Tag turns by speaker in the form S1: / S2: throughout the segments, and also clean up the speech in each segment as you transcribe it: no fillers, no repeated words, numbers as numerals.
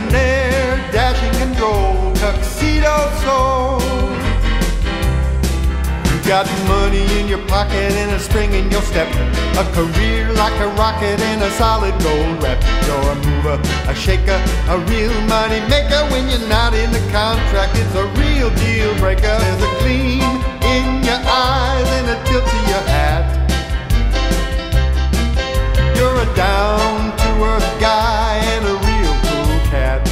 S1: debonair, dashing and droll, tuxedo soul. You got money in your pocket and a spring in your step, a career like a rocket and a solid gold rep. You're a mover, a shaker, a real money maker. When you're not in the contract, it's a real deal breaker. There's a gleam in your eyes and a tilt to your hat. You're a down-to-earth guy and a real cool cat.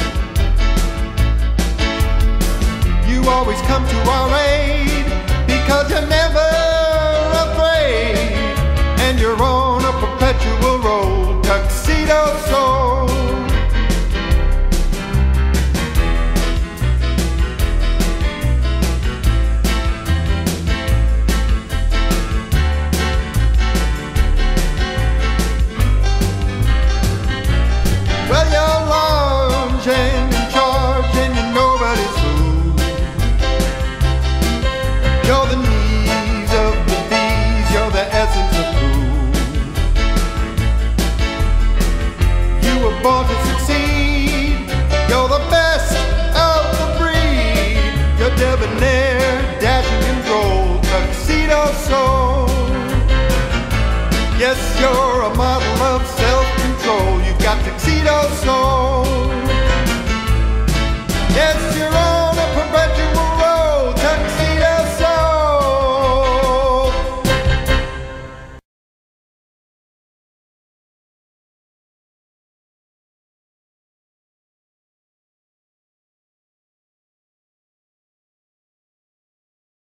S1: You always come to our aid because you're never afraid, and you're on a perpetual roll, tuxedo soul. Well, you're large and in charge and you're nobody's fool. You're the knees of the bees, you're the essence of cool. You were born to succeed, you're the best of the breed. You're debonair, dashing and droll, tuxedo soul. Yes, you're a model of self-control. You've got tuxedo soul. Yes, you're